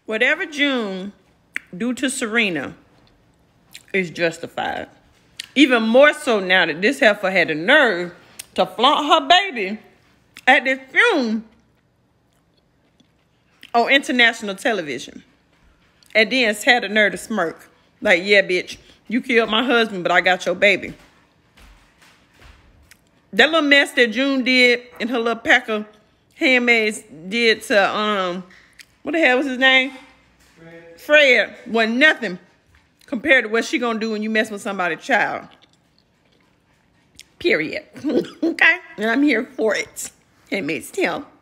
Whatever June do to Serena is justified. Even more so now that this heifer had the nerve to flaunt her baby at this funeral on international television. And then had the nerve to smirk. Like, yeah, bitch, you killed my husband, but I got your baby. That little mess that June did and her little pack of handmaids did to, what the hell was his name? Fred wasn't nothing compared to what she gonna do when you mess with somebody's child. Period. Okay? And I'm here for it. Handmaids Tale.